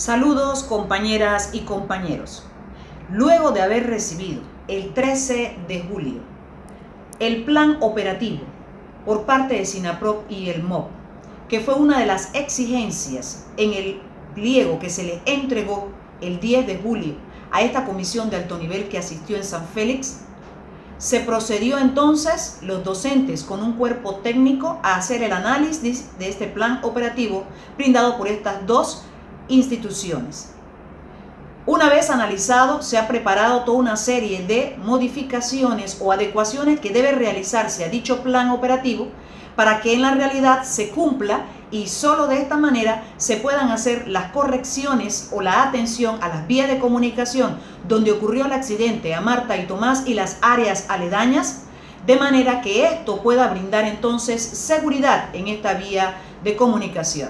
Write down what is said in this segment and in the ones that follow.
Saludos compañeras y compañeros. Luego de haber recibido el 13 de julio el plan operativo por parte de SINAPROC y el MOP, que fue una de las exigencias en el pliego que se le entregó el 10 de julio a esta comisión de alto nivel que asistió en San Félix, se procedió entonces los docentes con un cuerpo técnico a hacer el análisis de este plan operativo brindado por estas dos instituciones. Una vez analizado, se ha preparado toda una serie de modificaciones o adecuaciones que debe realizarse a dicho plan operativo para que en la realidad se cumpla y solo de esta manera se puedan hacer las correcciones o la atención a las vías de comunicación donde ocurrió el accidente a Marta y Tomás y las áreas aledañas, de manera que esto pueda brindar entonces seguridad en esta vía de comunicación.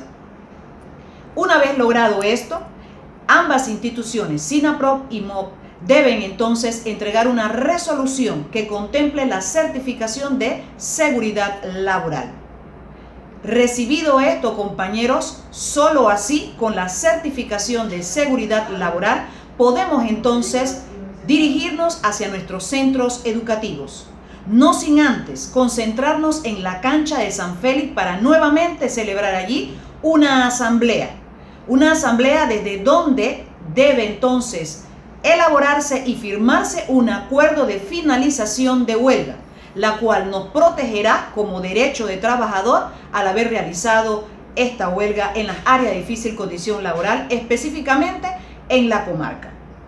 Una vez logrado esto, ambas instituciones, SINAPROC y MOP, deben entonces entregar una resolución que contemple la certificación de seguridad laboral. Recibido esto, compañeros, solo así, con la certificación de seguridad laboral, podemos entonces dirigirnos hacia nuestros centros educativos. No sin antes concentrarnos en la cancha de San Félix para nuevamente celebrar allí una asamblea. Una asamblea desde donde debe entonces elaborarse y firmarse un acuerdo de finalización de huelga, la cual nos protegerá como derecho de trabajador al haber realizado esta huelga en las áreas de difícil condición laboral, específicamente en la comarca.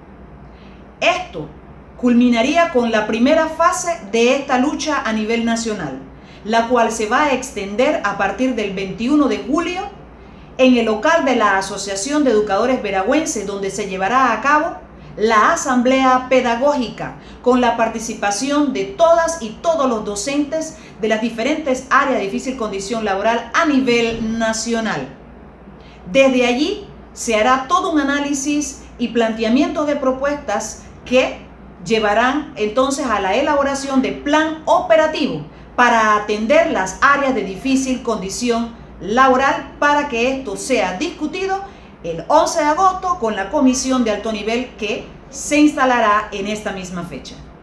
Esto culminaría con la primera fase de esta lucha a nivel nacional, la cual se va a extender a partir del 21 de julio en el local de la Asociación de Educadores Veragüenses, donde se llevará a cabo la asamblea pedagógica con la participación de todas y todos los docentes de las diferentes áreas de difícil condición laboral a nivel nacional. Desde allí se hará todo un análisis y planteamiento de propuestas que llevarán entonces a la elaboración de plan operativo para atender las áreas de difícil condición laboral, para que esto sea discutido el 11 de agosto con la comisión de alto nivel que se instalará en esta misma fecha.